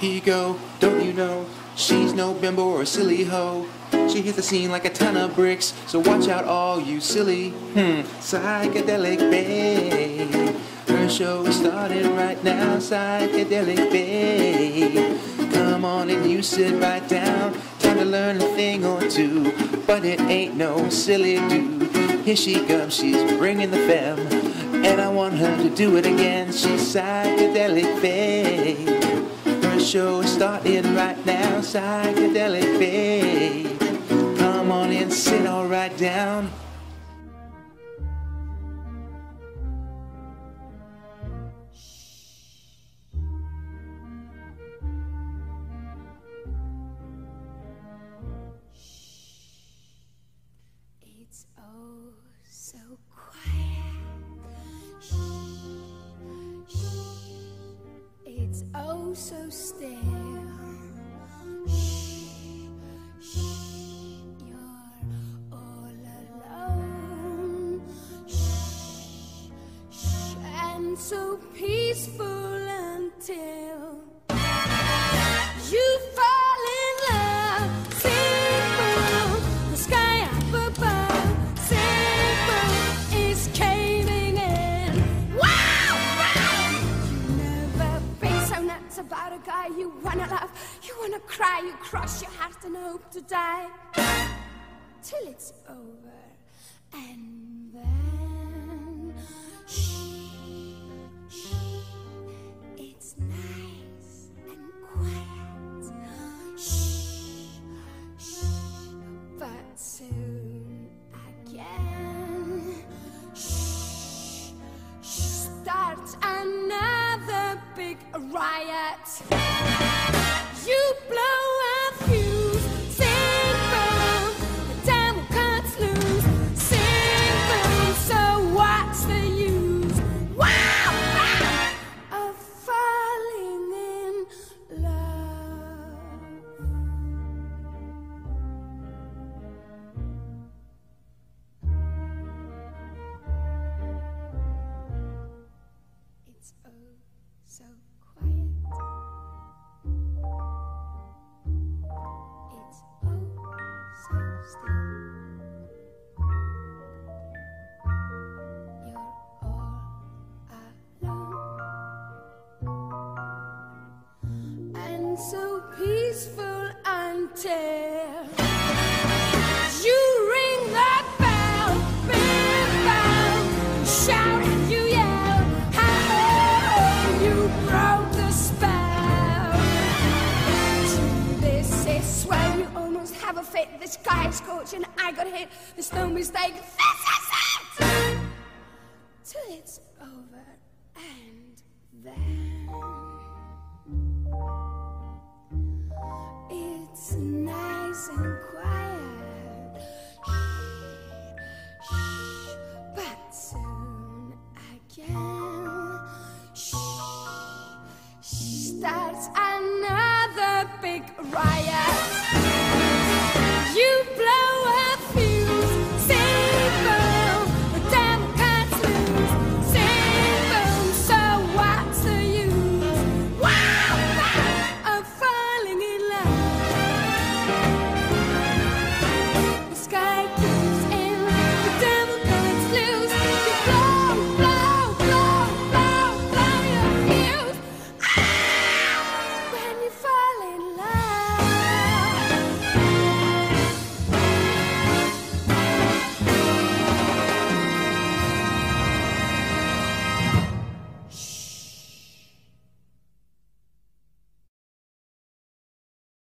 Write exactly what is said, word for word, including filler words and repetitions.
Here you go, don't you know? She's no bimbo or silly hoe. She hits the scene like a ton of bricks, so watch out all you silly, hmm, psychedelic babe. Her show is starting right now, psychedelic babe. Come on and you sit right down, time to learn a thing or two, but it ain't no silly do. Here she comes, she's bringing the femme, and I want her to do it again. She's psychedelic babe. Her show is starting right now, psychedelic babe. Come on and sit all right down. It's oh so quiet. Shh, shh. It's oh so still. Shh, shh. You're all alone. Shh, shh. And so peaceful until you fall in love. Simple, the sky up above. Simple is caving in. Wow, wow. You never been so nuts about a guy you wanna love. You wanna cry, you cross your heart and hope to die till it's over. And then shh, shh. It's nice and quiet. Shh, shh. But soon again, shh, shh. Starts another big riot. You blow a fuse. Sing boom, the devil cuts loose. Sing boom, so what's the use? Wow, wow, of falling in love. It's oh so quiet. It's oh so still. You're all alone. And so peaceful until you ring that bell. Big bell. Shout and you yell. How you broke the spell. This is where you almost have a fit. This guy is scorching, I got hit. There's no mistake. This is it. Till it's over and then it's nice and quiet. Shh, shh. But soon again, shh, shh. Starts another big riot.